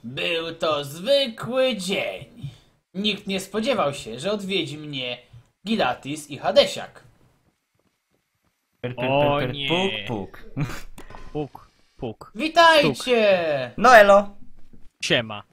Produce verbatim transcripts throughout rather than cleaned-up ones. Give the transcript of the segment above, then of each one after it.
Był to zwykły dzień. Nikt nie spodziewał się, że odwiedzi mnie Gilatis i Hadesiak. Per, per, O per, per, nie. Puk, puk. Puk, puk. Witajcie! No elo. Siema.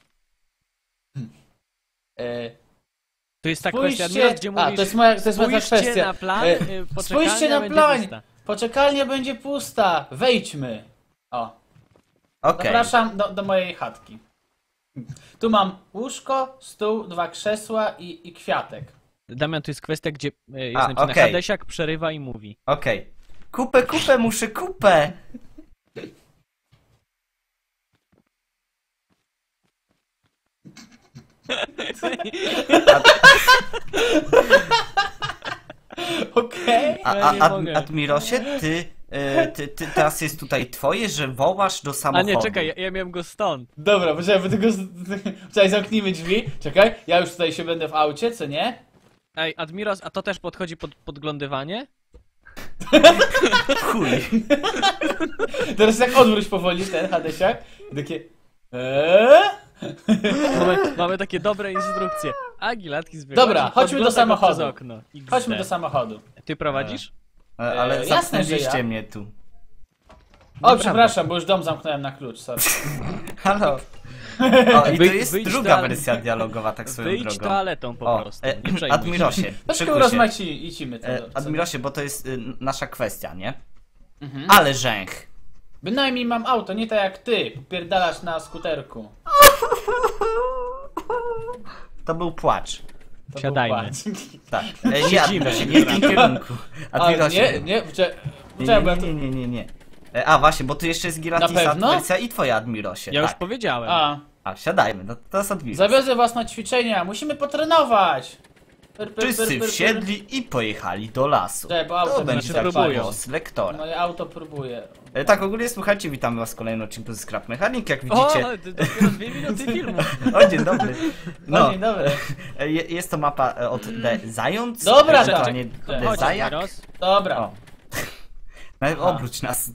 E, To jest ta Spójrzcie- kwestia, Admiros, gdzie mówisz, A, to jest moja, to jest moja spójrzcie kwestia. na plan, E, y, poczekalnia Spójrzcie na będzie plan! pusta. Poczekalnia będzie pusta. Wejdźmy. O, Okej. zapraszam do, do mojej chatki. Tu mam łóżko, stół, dwa krzesła i, i kwiatek. Damian, to jest kwestia, gdzie y, jest A, napisane okej. Hadesiak przerywa i mówi. Okej. Kupę, kupę, muszę kupę. Okej? A, Ja a, nie ad, mogę. Admirosie, ty, e, ty, ty teraz jest tutaj twoje, że wołasz do A samochodu. nie, czekaj, ja, ja miałem go stąd. Dobra, poczekaj, bo tego... Czekaj, zamknijmy drzwi. Czekaj, ja już tutaj się będę w aucie, co nie? Ej, Admiros, a to też podchodzi pod podglądywanie? Chuj. Teraz jak odwróć powoli ten Hadesiak. Takie... Eee? Mamy, mamy takie dobre instrukcje. A Gilatki zbiegł. Dobra, chodźmy do samochodu. Przez okno. X D. Chodźmy do samochodu. Ty prowadzisz? E, Ale E, jasne, zamknęliście że ja. mnie tu. O, przepraszam, bo już dom zamknąłem na klucz, sorry. Halo. O, i to Wyjdź- jest wyjdź druga toal- wersja dialogowa, tak swoją Wyjdź drogą. toaletą po O, prostu. e, Nie przejmuj się. Admirosie, Troszkę szykuj się. urozmaicimy to. E, co- Admirosie, bo to jest y, nasza kwestia, nie? Mhm. Ale rzęch. Bynajmniej mam auto, nie tak jak ty. Popierdalasz na skuterku. To był płacz. To był Siadajmy. płacz. Tak. E, nie, Siedzimy. Admirosie, nie w tym kierunku. Ale Admirosie. nie, nie, poczekaj, Nie, poczekaj, bo ja nie, tu... nie, nie, nie, nie. E, A właśnie, bo tu jeszcze jest Gilatisa Na pewno? wersja i twoja Admirosie. Ja już tak. powiedziałem. A, A, siadajmy, no to jest Admiros. zawiozę was na ćwiczenia, musimy potrenować. Per, per, Wszyscy per, per, per. wsiedli i pojechali do lasu. Czekaj, bo auto To będzie znaczy taki próbują. głos lektora. Moje auto próbuje. E, Tak, ogólnie słuchajcie, witamy was w kolejnym odcinku ze Scrap Mechanic, jak O, widzicie. ale to dopiero dwie minuty filmu. O, dzień dobry. No, No, dzień dobry. e, je- jest to mapa e, od The Zając. Dobra, że tak. to nie Tak. The Chodź, Zajak. Admiros. Dobra. O. No, obróć nas.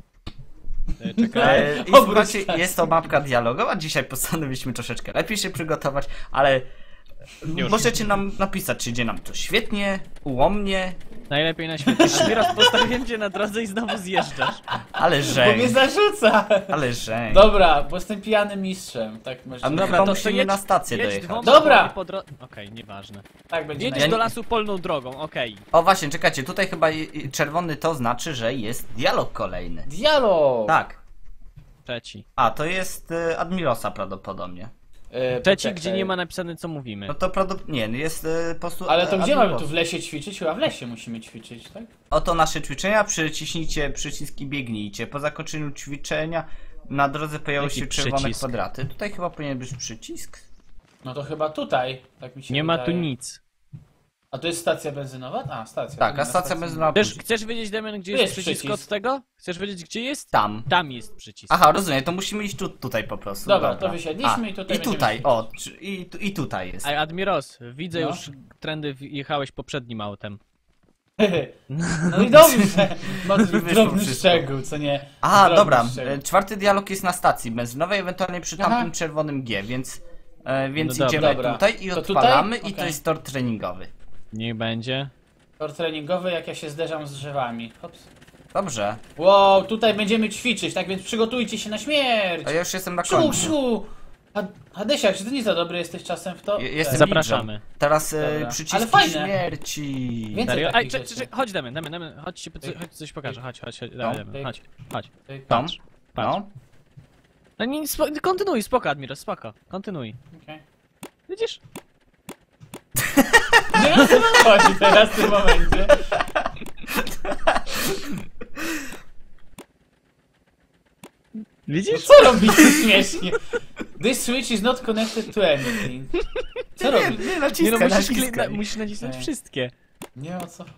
E, Czekaj. E, I Obróć słuchajcie, nas. jest to mapka dialogowa. Dzisiaj postanowiliśmy troszeczkę lepiej się przygotować, ale Już. możecie nam napisać, czy idzie nam to świetnie, ułomnie, Najlepiej na świecie. Admiros, postawiłem cię na drodze i znowu zjeżdżasz. ale Bo mnie żeń, zarzuca. ale żeń. Dobra, bo jestem pijanym mistrzem. Tak może. A my Dobra, chyba to musimy jedź- na stację jedź dojechać. dwoma Dobra. kołami po dro- Okej, nieważne. Tak będzie. Jedziesz Ja do nie- lasu polną drogą, okej. O właśnie, czekajcie, tutaj chyba i- i czerwony to znaczy, że jest dialog kolejny. Dialog. Tak. Trzeci. A, to jest y, Admirosa prawdopodobnie. E, Trzeci, poczekaj. gdzie nie ma napisane co mówimy. No to prawdopodobnie, nie, jest y, po prostu... Ale to y, gdzie mamy Admiros. tu w lesie ćwiczyć? Chyba w lesie musimy ćwiczyć, tak? Oto nasze ćwiczenia, przyciśnijcie przycisk i biegnijcie. Po zakończeniu ćwiczenia na drodze pojawią Jaki się czerwone przycisk? kwadraty. Tutaj chyba powinien być przycisk. No to chyba tutaj, tak mi się Nie ma wydaje. tu nic. A to jest stacja benzynowa? A, stacja. Tak, To nie a ma stacja stacji. benzynowa Chcesz, później. chcesz wiedzieć, Damian, gdzie Tu jest, jest przycisk, przycisk. od tego? Chcesz wiedzieć, gdzie jest? Tam. Tam jest przycisk. Aha, rozumiem, to musimy iść tu, tutaj po prostu. Dobra, to wysiedliśmy A, i tutaj I będziemy tutaj, ćwiczyć. o, czy- i, tu- i tutaj jest. Ej, Admiros, widzę No. już trendy, jechałeś poprzednim autem. No i dobrze. No, Wyszło drobny wszystko. szczegół, co nie? A, Drobny dobra, szczegół. e, czwarty dialog jest na stacji benzynowej, ewentualnie przy Aha. tamtym czerwonym G, więc, e, więc No dobra. idziemy Dobra. tutaj i To odpalamy tutaj? i to Okej. jest tor treningowy. Niech będzie. Tor treningowy, jak ja się zderzam z drzewami. Hops. Dobrze, Wow, tutaj będziemy ćwiczyć, tak więc przygotujcie się na śmierć. a ja już jestem na Szu, końcu. szu. Ha- Hadesiak, czy ty nie za dobry jesteś czasem w to? Je- Jestem Zapraszamy. widzą. Teraz e, Dobra. przyciski Ale fajne. śmierci. Więcej Serio? Ej, takich cze, rzeczy. cze, cze, chodź Damian, Damian, Damian, chodź, ci, po- Tyk. chodź coś pokażę, chodź, chodź, chodź, No. Damian, Tyk. chodź, chodź, Tyk. Tom? patrz, patrz. No. No nie, spo, kontynuuj, spoko Admiros, spoko, kontynuuj. Okej. Widzisz? Nie o co wam chodzi teraz w tym momencie. Widzisz? Co robicie śmiesznie? This switch is not connected to anything. Co Nie, robicie? nie, Nie naciskaj, no, musisz, naciskaj. kli- na, musisz nacisnąć Ej. wszystkie. Nie o co.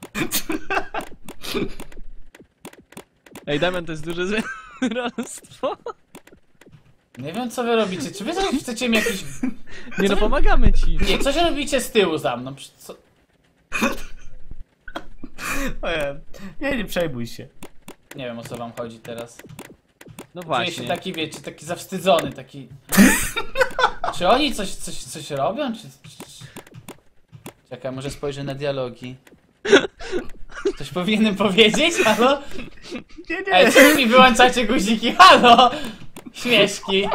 Ej Damian, to jest duże zwyrostwo. Nie wiem co wy robicie. Czy wy chcecie mi jakiś... Nie no, pomagamy ci. Nie, coś robicie z tyłu za mną. Przy- Co? Ojej. Nie, nie przejmuj się. Nie wiem o co wam chodzi teraz. No Czuję się właśnie. taki, wiecie, taki zawstydzony, taki... Czy oni coś, coś, coś robią? Czy, czy... Czekaj, może spojrzę na dialogi. Coś powinienem powiedzieć? Halo? Nie, nie. Ej, czy mi wyłączacie guziki? Halo! Śmieszki.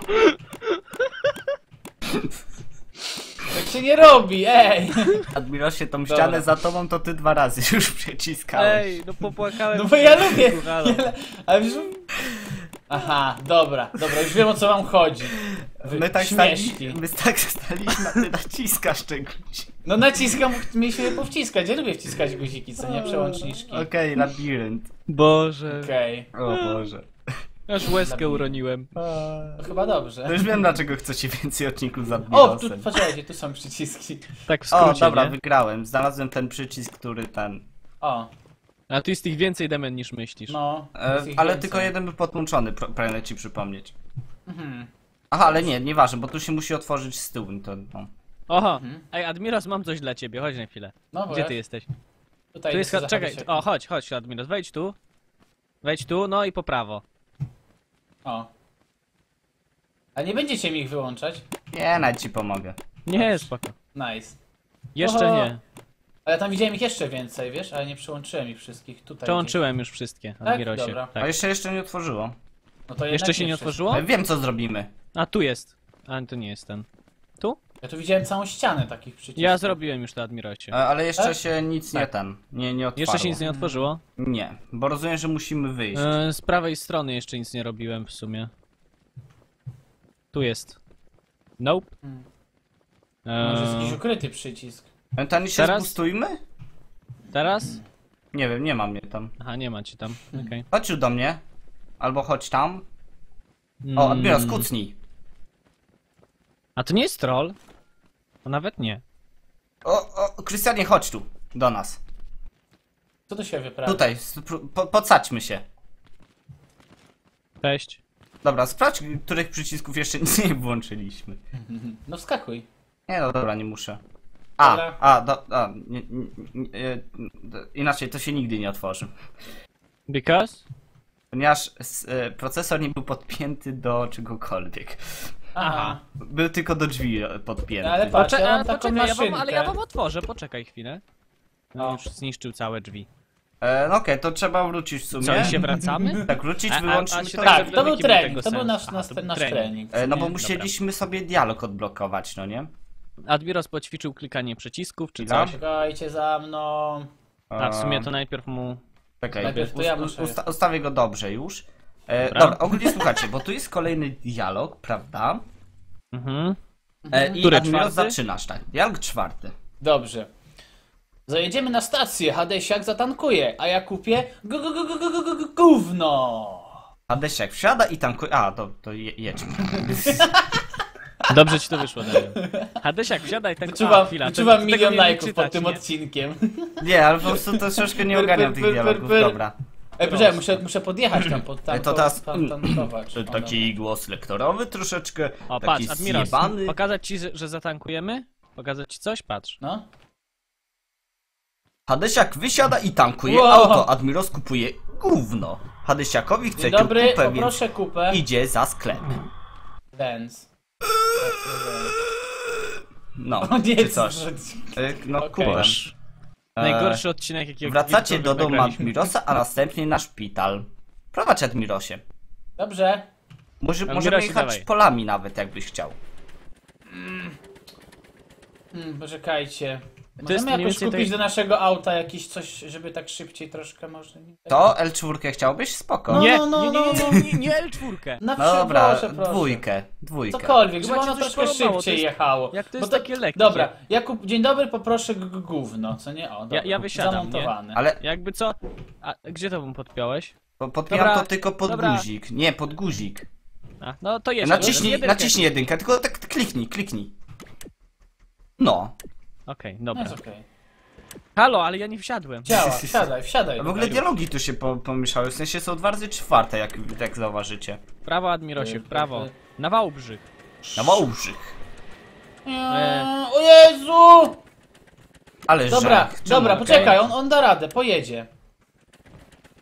Tak się nie robi, ej! Admirosie, tą Dobra. ścianę za tobą to ty dwa razy już przyciskałeś. Ej, no popłakałem. No bo ja lubię. Halo. Ja, ale już... Aha, dobra, dobra, już wiem o co wam chodzi. Wy, My tak, śmieszki. stali, my tak staliśmy, a ty naciskasz ten guzik. No naciskam, mieliśmy powciskać, ja lubię wciskać guziki, co nie, przełączniczki. Okej, okay, labirynt. Boże. Okej, O Boże. Aż łezkę uroniłem. to chyba dobrze. To już wiem, dlaczego chcecie więcej odcinków z O, Admirosem. tu, poczekajcie, tu są przyciski. Tak w skrócie, O, dobra, nie? wygrałem. Znalazłem ten przycisk, który ten... O, A tu jest ich więcej demen niż myślisz. no. E, jest ich ale więcej. tylko jeden był podłączony, pro- pragnę ci przypomnieć. Mhm. Aha, ale nie, nieważne, bo tu się musi otworzyć z tyłu, to no. Oho, Mhm. ej Admiros, mam coś dla ciebie, chodź na chwilę. No Gdzie właśnie, ty jesteś? Tutaj Tu jest, idę cho- za czekaj, Hadesiakiem. o chodź, chodź Admiros, wejdź tu. Wejdź tu, no i po prawo. O. A nie będziecie mi ich wyłączać? Nie, nawet ci pomogę. Nie, spoko. Nice. Jeszcze Oho. nie. Ale tam widziałem ich jeszcze więcej, wiesz? Ale nie przełączyłem ich wszystkich tutaj. Przełączyłem już wszystkie, Tak? Admirosie. Dobra. A Tak. jeszcze jeszcze nie otworzyło. No to Jeszcze jednak się nie wszystkich. otworzyło? E, Wiem, co zrobimy. A tu jest. A to nie jest ten. Tu? Ja tu widziałem całą ścianę takich przycisków. Ja zrobiłem już to Admirosie. E, Ale jeszcze Tak? się nic nie Tak. ten, nie, nie otwarło. Jeszcze się nic nie otworzyło? Nie, bo rozumiem, że musimy wyjść. E, z prawej strony jeszcze nic nie robiłem w sumie. Tu jest. Nope. Hmm. Może jest jakiś E, ukryty przycisk. Ten się teraz? zbustujmy? teraz? Nie wiem, nie mam mnie tam. Aha, nie ma ci tam. Okej. Chodź tu do mnie. Albo chodź tam. O, Admiros, Mm. kucnij. A to nie jest troll? To nawet nie. O, o, Krystianie, chodź tu. Do nas. Co tu się wyprawia? Tutaj, spró- po, podsadźmy się. Cześć. Dobra, sprawdź, których przycisków jeszcze nic nie włączyliśmy. No wskakuj. Nie no, dobra, nie muszę. A, Dobra. a, do, a nie, nie, nie, e, do, inaczej to się nigdy nie otworzy. Because? Ponieważ s, e, procesor nie był podpięty do czegokolwiek. Aha. Był tylko do drzwi e, podpięty. Ale patrz, Poczekaj, ja mam ale taką poczekaj, ja wam, ale maszynkę. ja wam otworzę, poczekaj chwilę. No O. już zniszczył całe drzwi. E, no okej, to trzeba wrócić w sumie. Co, i się wracamy? Tak, wrócić, A- a- wyłączymy a się to. tak Tak, to był Wyniki trening, tego to był sensu. nasz, Aha, nasz, to był nasz trening. trening. E, no bo Nie? musieliśmy sobie dialog odblokować, no nie? Admiros poćwiczył klikanie przycisków czy Chwila. coś. Czekajcie za mną. A w sumie E, to najpierw mu... Czekaj, Najpierw to ja muszę- usta ustawię go dobrze już. E, Dobra. dobra, ogólnie słuchajcie, bo tu jest kolejny dialog, prawda? Mhm. E, I Który, Admiros czwarty? zaczynasz, tak. Dialog czwarty. Dobrze. Zajedziemy na stację, Hadesiak zatankuje, a ja kupię gu- gu- gu- gu- gu- gu- gu- gówno. Hadesiak wsiada i tankuje. A, to, to je, jedź. Dobrze ci to wyszło, Daniel. Hadesiak, wsiadaj tak... Wyczuwam, A, chwila, to- wyczuwam tego milion nie lajków czytać, pod tym nie? odcinkiem. Nie, ale po prostu to troszkę nie Pyr, ogarniam pyr, tych pyr, dialogów, pyr. dobra. Ej, poczekaj, muszę, muszę podjechać tam pod tam, Ej, to teraz- tam, tankować. O, Taki głos lektorowy troszeczkę, O, taki patrz, Admiros, zjebany. pokazać ci, że, że zatankujemy? Pokazać ci coś? Patrz. No. Hadesiak wysiada i tankuje Wow. auto, Admiros kupuje gówno. Hadesiakowi chce Dzień dobry, kupę, więc poproszę kupę. idzie za sklep. Dance. No, O nie, czy coś. co- E, No, Okej. kupę. E, Najgorszy odcinek, jakiego Wracacie kiedykolwiek do domu nagraliśmy. Admirosa, a następnie na szpital. Prowadź, Admirosie. Dobrze. Może, Admirosie, możemy jechać dawaj. polami nawet, jakbyś chciał. Hmm, poczekajcie. jest Możemy mniej jakoś więcej kupić tak- do naszego auta jakiś coś, żeby tak szybciej troszkę może... To L cztery chciałbyś? Spoko. No, Nie, no, no, nie, nie, nie, nie, nie, nie L cztery. Na No wsi- dobra, proszę, proszę. dwójkę, dwójkę. Cokolwiek, żeby Chyba ono ci coś troszkę podobało, to szybciej jest- jechało. jak to Bo jest takie lekkie. Dobra, Jakub, dzień dobry, poproszę g- g- gówno, co nie? O, dobra. Ja- ja wysiadam, Zamontowane. Ale Jakby co? A gdzie to bym podpiąłeś? po- podpinam Dobra, to tylko pod dobra. guzik. Nie, pod guzik. A, no to jest. Naciśnij, jedynkę. naciśnij jedynkę, tylko tak kliknij, kliknij. No. Okej, No dobra. jest okej. Halo, ale ja nie wsiadłem. Działa, wsiadaj, wsiadaj. A w ogóle tutaj. dialogi tu się po, pomieszały, w sensie są dwa razy czwarte, jak, jak zauważycie. W prawo, Admirosie, w prawo. Na Wałbrzych. Na Wałbrzych. Eee, O Jezu! Ale Dobra, żach. Czemu? dobra, Okej. poczekaj, on, on da radę, pojedzie.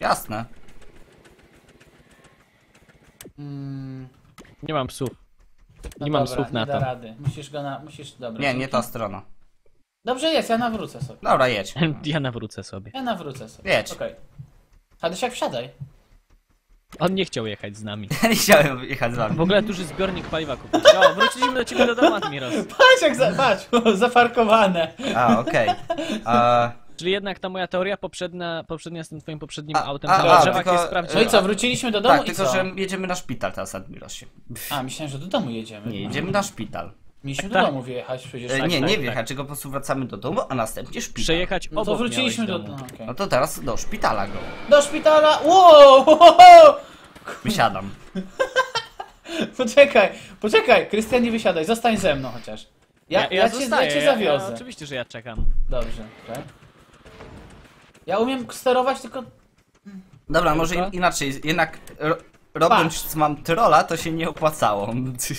Jasne. Mm, Nie mam psów. No Nie mam dobra, słów na nie da to. rady. Musisz go na... Musisz... Dobra. Nie, nie dzięki. ta strona. Dobrze jest, ja nawrócę sobie. Dobra, jedź. Ja nawrócę sobie. Ja nawrócę sobie. Jedź. Okej. Hadysiak, wsiadaj. On nie chciał jechać z nami. Nie chciałem jechać z W wami. ogóle duży zbiornik paliwa kupić. O, wróciliśmy do ciebie do domu, Admiros. Patrz jak za... Patrz, zaparkowane. A, okej. A, Czyli jednak ta moja teoria poprzednia, poprzednia z tym twoim poprzednim A, autem, a, to na a, drzewach tylko- jest No prawdziwa. i co, wróciliśmy do domu tak, i tylko co? że jedziemy na szpital teraz, Admirosie. A, myślałem, że do domu jedziemy. Nie, jedziemy na szpital. Mieliśmy Tak, do tak. domu wyjechać przecież. E, tak, nie, tak. nie tak. wjechać, tylko po prostu wracamy do domu, a następnie szpital. Przejechać No obok to wróciliśmy do... miałeś No, domu. okej. No to teraz do szpitala go. Do szpitala! Wow! ho, ho, ho! Wysiadam. Poczekaj, poczekaj! Krystian, nie wysiadaj, zostań ze mną chociaż. Ja, ja, cię, zostaję, ja cię ja, zawiozę. ja, oczywiście, że ja czekam. Dobrze, okej. Ja umiem sterować tylko... Dobra, może Tylko? in- inaczej, jednak ro robiąc mam trolla, to się nie opłacało.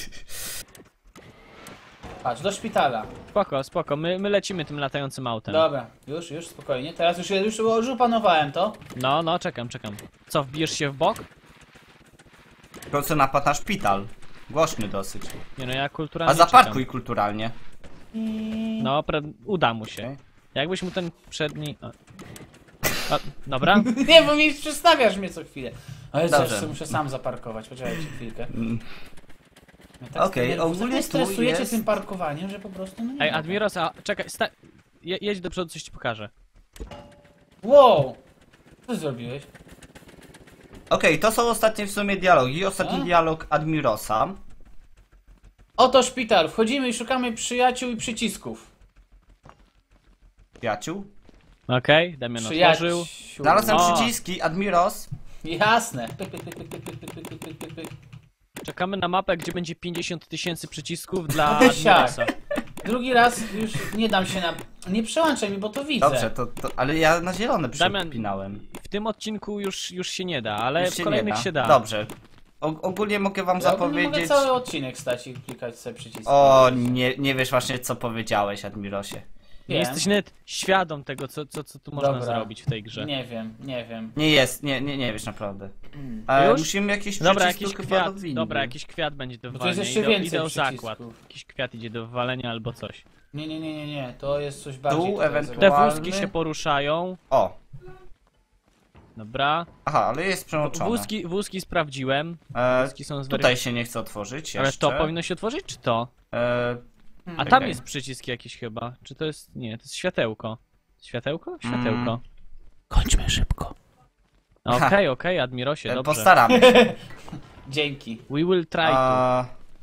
Patrz, do szpitala. Spoko, spoko, my, my lecimy tym latającym autem. Dobra, już, już, spokojnie. Teraz już, już, już opanowałem to. No, no, czekam, czekam. Co, wbijesz się w bok? Po prostu napad na szpital. Głośny dosyć. Nie no, ja kulturalnie A zaparkuj kulturalnie. czekam. No, pra- uda mu się. Okej. Jakbyś mu ten przedni... A. A, dobra. Nie, bo mi przestawiasz mnie co chwilę. Ale Dobrze. zaraz muszę sam zaparkować, poczekajcie chwilkę. Mm. Mnie tak Okej, stresuje- ogólnie tak tu stresujecie jest- tym parkowaniem, że po prostu no nie Ej, mogę. Admiros, a czekaj, sta... Je, jedź do przodu, coś ci pokażę. Wow! Co ty zrobiłeś? Okej, to są ostatnie w sumie dialogi. Ostatni A? dialog Admirosa. Oto szpital, wchodzimy i szukamy przyjaciół i przycisków. Przyjaciół. Okej, Damian otworzył. Przyjaciół. Znalazłem O. przyciski, Admiros. Jasne. Pyk, pyk, pyk, pyk, pyk, pyk, pyk, pyk, pyk, pyk, pyk. Czekamy na mapę, gdzie będzie pięćdziesiąt tysięcy przycisków dla Siak. Admirosa. Drugi raz już nie dam się na... Nie przełączaj mi, bo to widzę. Dobrze, to, to, ale ja na zielone Damian, przypinałem. w tym odcinku już, już się nie da, ale Już w się kolejnych nie da. się da. Dobrze. O, ogólnie mogę wam Ja ogólnie mogę zapowiedzieć... cały odcinek stać i klikać sobie przyciski. O, nie, nie wiesz właśnie co powiedziałeś, Admirosie. Nie Wiem. jesteś nawet świadom tego, co, co, co tu można Dobra. zrobić w tej grze. Nie wiem, nie wiem. Nie jest, nie, nie, nie wiesz naprawdę. Mm. E, Już? musimy jakiś Dobra, przycisk jakiś tu chyba do kwiat, windy. dobra, jakiś kwiat będzie do Bo to jest wywalenia. jeszcze Idę, więcej idę o przycisków. zakład. Jakiś kwiat idzie do wywalenia albo coś. Nie, nie, nie, nie, nie. To jest coś bardziej... Tu tutaj ewentualnie- Te zrobione. wózki się poruszają. O, Dobra. aha, ale jest przełączone. Wózki, wózki sprawdziłem. E, Wózki są tutaj zweryfikowane. się nie chce otworzyć Ale jeszcze. to powinno się otworzyć, czy to? E, A tam Czekaj. jest przycisk jakiś chyba. Czy to jest... Nie, to jest światełko. Światełko? Światełko. Mm. Kończmy szybko. Okej, okej, Admirosie, e, dobrze. postaramy się. Dzięki. We will try to. A...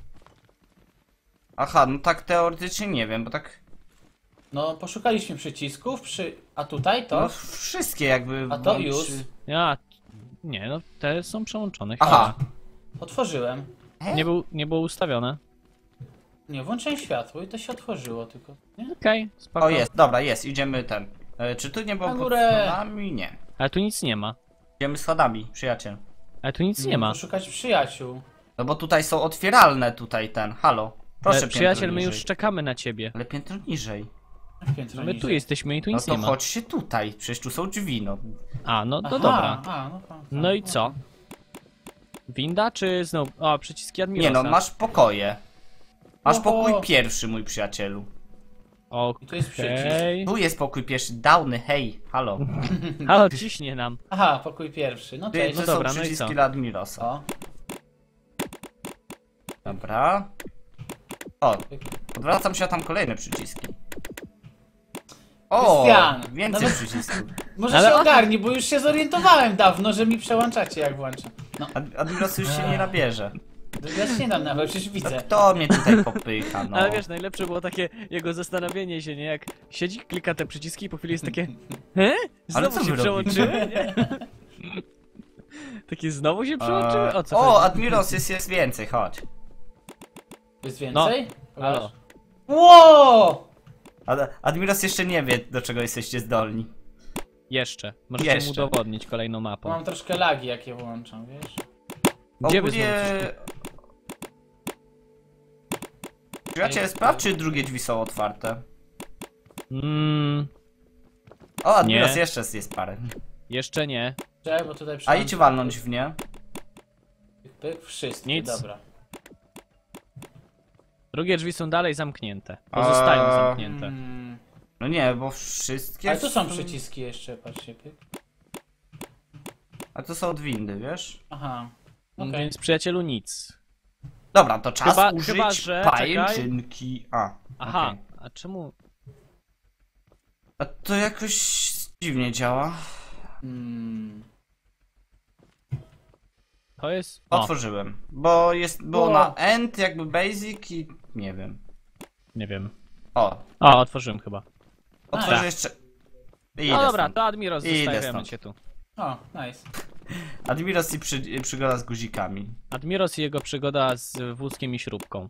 Aha, no tak teoretycznie nie wiem, bo tak... No, poszukaliśmy przycisków, przy... a tutaj to? No wszystkie jakby... A to włączy- już? Ja... Nie, no te są przełączone. Aha. Otworzyłem. Chyba. Nie, był, nie było ustawione. Nie, włączyłem światło i to się otworzyło tylko, nie? Okej, spoko. O jest, dobra, jest, idziemy ten. E, czy tu nie było Na pod górę. schodami? Nie. Ale tu nic nie ma. Idziemy schodami, przyjaciel. Ale tu nic nie ma. Poszukać przyjaciół. No bo tutaj są otwieralne tutaj ten, halo. Proszę Ale, piętro przyjaciel, my niżej. już czekamy na ciebie. Ale piętro niżej. Piętro No my tu niżej. jesteśmy i tu No nic to nie ma. chodźcie tutaj, przecież tu są drzwi, no. A, no to Aha, dobra. A, no, to, No i co? Winda czy znowu... O, przyciski Admirosa. Nie no, masz pokoje. Masz Oho. pokój pierwszy, mój przyjacielu. I tu jest Okej. Tu jest pokój pierwszy, downy, hej, halo. Halo, ciśnie nam. Aha, pokój pierwszy. No Tu, cześć. tu no są dobra, no i przyciski co? dla Admirosa. O, Dobra. O, odwracam się, a tam kolejne przyciski. O, Krystian, więcej nawet- przycisków. może Ale się o- ogarnij, bo już się zorientowałem dawno, że mi przełączacie jak włączam. No, Ad- Admiros już się nie nabierze. ja się dam nawet, przecież To widzę. kto mnie tutaj popycha, no? Ale wiesz, najlepsze było takie jego zastanowienie się, nie? Jak siedzi, klika te przyciski i po chwili jest takie... He? Ale Znowu co się wy przełączyły, nie? Takie znowu się przełączyły? O co o, chodzi? Admiros, jest, jest więcej, chodź. Jest więcej? Halo. Wow! Ad Admiros jeszcze nie wie, do czego jesteście zdolni. Jeszcze. Możecie mu Jeszcze. udowodnić kolejną mapą. Mam troszkę lagi jak je włączam, wiesz? Gdzie wy Ogólnie... znowu coś Przyjaciel, Ej, sprawdź, czy drugie drzwi są otwarte. Mmm... O, Admiros, Nie. jeszcze jest parę. Jeszcze nie. Czekaj, bo tutaj A przełączam. idź walnąć w nie. Pyk, pyk, wszystkie, Nic. dobra. Drugie drzwi są dalej zamknięte. Pozostają Eee. zamknięte. Mm. No nie, bo wszystkie... Ale tu są przyciski jeszcze, patrzcie. pyk. A to są od windy, wiesz? Aha. Okej. Więc przyjacielu nic. Dobra, to czas Chyba- użyć chyba, że- pajęczynki. A, Aha, okej. a czemu... A to jakoś dziwnie działa. Mm. To jest... O, Otworzyłem, bo jest, było O. na end, jakby basic i nie wiem. nie wiem. O, O, otworzyłem chyba. otworzę Tak. jeszcze... I No idę dobra, stąd. to Admiros, Idę zostawiamy stąd. cię tu. O, nice. Admiros i przy, przygoda z guzikami. Admiros i jego przygoda z wózkiem i śrubką.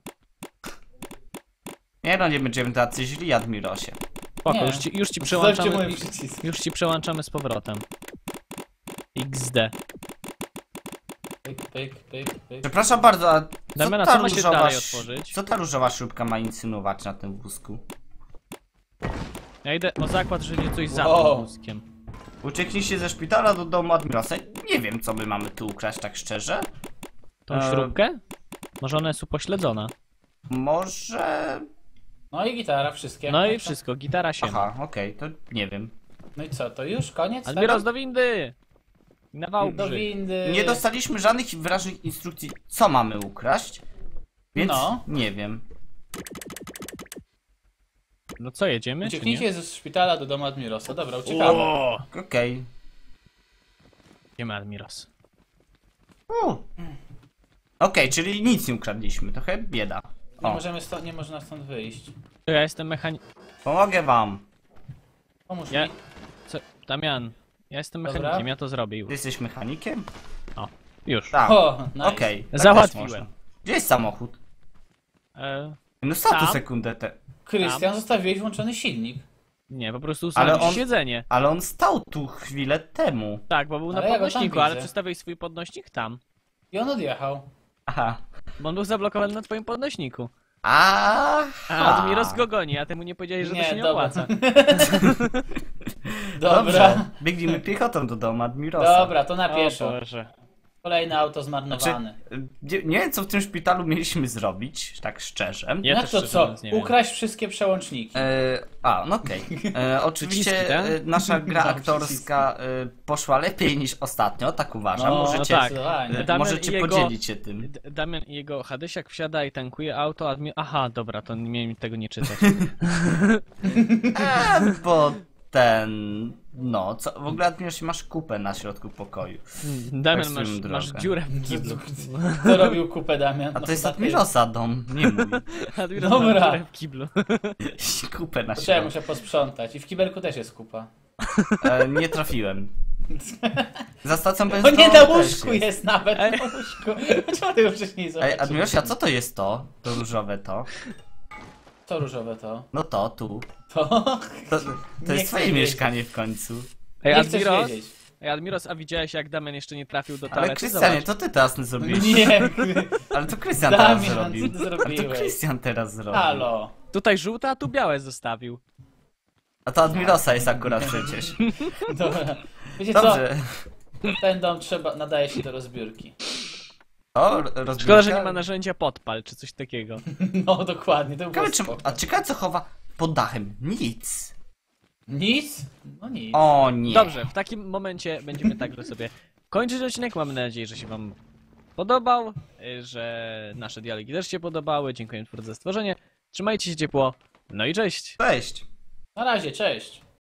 Nie no, nie będziemy tacy źli, Admirosie. Spoko, Nie. już ci, już ci Zostawcie przełączamy... mój przycisk. Już ci przełączamy z powrotem. X D. Pyk, pyk, pyk, pyk. Przepraszam bardzo, a co Damiana, ta co ma się różowa... dalej sz- otworzyć? Co ta różowa śrubka ma insynuować na tym wózku? Ja idę o zakład, że nie coś za Wow. tym wózkiem. Ucieknijcie ze szpitala do domu Admirosa. Nie wiem, co my mamy tu ukraść, tak szczerze. Tą Eee. śrubkę? Może ona jest upośledzona. Może... No i gitara, wszystkie. No i co? wszystko, gitara się. Aha, okej, to nie wiem. No i co, to już koniec? Admiros tego? do windy! Na Do Wałbrzy. windy. Nie dostaliśmy żadnych wyraźnych instrukcji, co mamy ukraść. Więc No. nie wiem. No co, jedziemy? czy nie? Ucieknijcie ze szpitala do domu Admirosa. Dobra, uciekamy. O! Okej. Idziemy, Admiros. U. Okej, czyli nic nie ukradliśmy, trochę bieda. Nie O, możemy stąd, nie można stąd wyjść. To ja jestem mechanik... pomogę wam. Pomóż Ja... mi. Co? Damian, ja jestem Dobra. mechanikiem, ja to zrobię Ty już. jesteś mechanikiem? Już. Tak. O, nice. Okej. tak Załatwiłem. też można. Gdzie jest samochód? E, No stał tu Tam. sekundę te. Krystian, Tam. zostawiłeś włączony silnik. nie, po prostu Ale ustawić on- siedzenie. Ale on stał tu chwilę temu. Tak, bo był na Ale ja go tam podnośniku, ale widzę. przestawiaj swój podnośnik tam. I on odjechał. Aha. Bo on był zablokowany na twoim podnośniku. Aha. A Admiros go goni, a temu nie powiedziałeś, że to się nie dobra. opłaca. Dobra. Dobrze. Biegnijmy piechotą do domu Admirosa. Dobra, to na O pieszo. Boże. Kolejne auto Znaczy, zmarnowane. nie, nie wiem, co w tym szpitalu mieliśmy zrobić, tak szczerze. Ja Jak też to szczerze co? mówiąc nie wiem. Ukraść wszystkie przełączniki. E, a, no okej. E, Oczywiście Przyciski, tak? e, nasza gra Tak, aktorska e, poszła lepiej niż ostatnio, tak uważam. No, możecie no tak. zdecydowanie. e, Damian możecie i jego- podzielić się tym. D- Damian i jego Hadysiak wsiada i tankuje auto, Admi... Aha, dobra, to nie miałem tego nie czytać. E, bo ten... No, co, w ogóle Admiros, masz kupę na środku pokoju. Damian, swoją masz, drogą. masz dziurę w kiblu. Kto robił kupę, Damian? A No to jest chyba ty. Admirosa dom, nie mój. Admiros Dobra. ma dziurę w kiblu. Kupę na Poczekaj, środku. muszę posprzątać. I w kibelku też jest kupa. E, nie trafiłem. Za stacją O benzynową nie, na też łóżku jest. jest nawet, Ej. na łóżku. Czemu tego wcześniej Ej, zobaczyłem? Admirosia, co to jest to? To różowe to? Co różowe to? No to, tu. To? To, to Nie jest chcę twoje wiedzieć. mieszkanie w końcu. Ej, Nie chcesz Admiros, wiedzieć. ej, Admiros, a widziałeś jak Damian jeszcze nie trafił do Ale toalety? Krystianie, Zobacz. to ty teraz zrobiłeś. Nie, Ale to Krystian teraz Damian, zrobił. co ty Ale to zrobiłeś? Krystian teraz zrobił. Halo. Tutaj żółte, a tu białe zostawił. A to Admirosa jest akurat przecież. Dobra. Wiecie Dobrze. co? Ten dom trzeba, nadaje się do rozbiórki. O, rozbiórka. Szkoda, że nie ma narzędzia podpal, czy coś takiego. No dokładnie, to było Ciekawe, czy, spoko. a ciekawe co chowa pod dachem? Nic. Nic? No nic. O nie. Dobrze, w takim momencie będziemy także sobie kończyć odcinek. Mamy nadzieję, że się wam podobał, y, że nasze dialogi też się podobały. Dziękuję twórcy za stworzenie. Trzymajcie się ciepło. No i cześć! Cześć. Na razie, cześć.